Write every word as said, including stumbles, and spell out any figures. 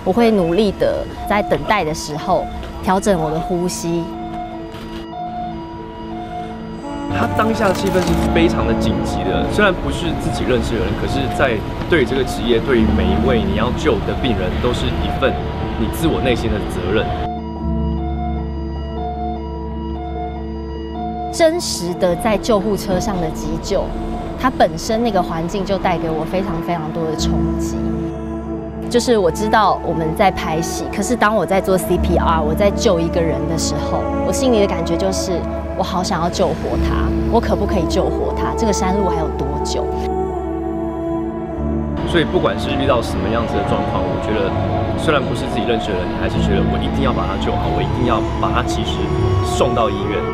我会努力的在等待的时候调整我的呼吸。 他当下的气氛是非常的紧急的，虽然不是自己认识的人，可是，在对于这个职业，对于每一位你要救的病人，都是一份你自我内心的责任。 真实的在救护车上的急救，它本身那个环境就带给我非常非常多的冲击。就是我知道我们在拍戏，可是当我在做 C P R， 我在救一个人的时候，我心里的感觉就是，我好想要救活他，我可不可以救活他？这个山路还有多久？ 所以不管是遇到什么样子的状况，我觉得虽然不是自己认识的人，你还是觉得我一定要把他救好，我一定要把他及时送到医院。